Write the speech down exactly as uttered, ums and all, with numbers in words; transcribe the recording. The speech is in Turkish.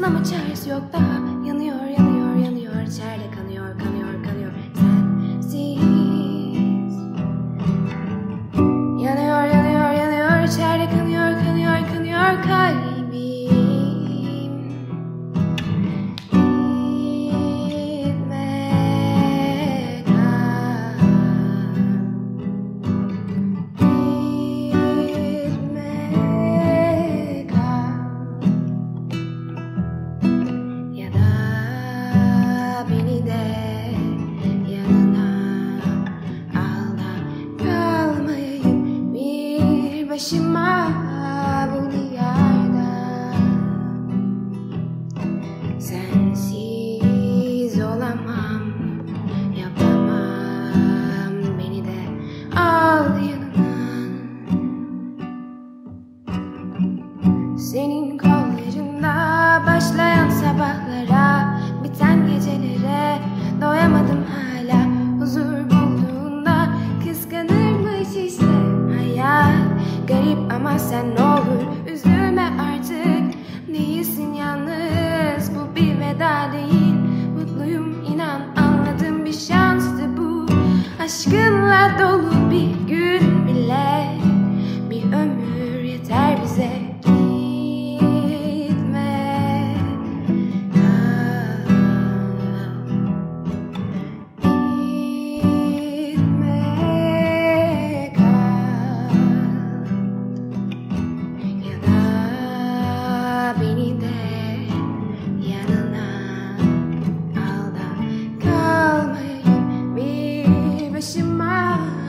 ama çaresi yok daha. Yanıyor, yanıyor, yanıyor, içeride kanıyor, kanıyor, kanıyor. Sensiz. Yanıyor, yanıyor, yanıyor, içeride kanıyor, kanıyor, kanıyor kalbim. Başıma bu diyarda sensiz olamam, yapamam, beni de al yanına. Senin kollarında başlayan sabahlara, biten gecelere doyamadım hala. Huzur bulduğunda kıskanırmış işte hayat. Garip ama sen ne olur üzülme artık. Değilsin yalnız, bu bir veda değil. Mutluyum inan, anladım, bir şanstı bu. Aşkınla dolu bir gün bile, bir ömür yeter bize. Beni de yanına al da kalmayayım bir başıma.